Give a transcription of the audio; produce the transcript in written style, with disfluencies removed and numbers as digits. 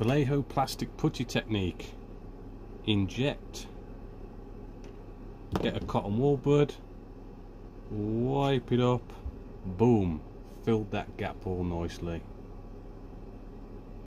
Vallejo plastic putty technique. Inject. Get a cotton wool bud. Wipe it up. Boom. Filled that gap all nicely.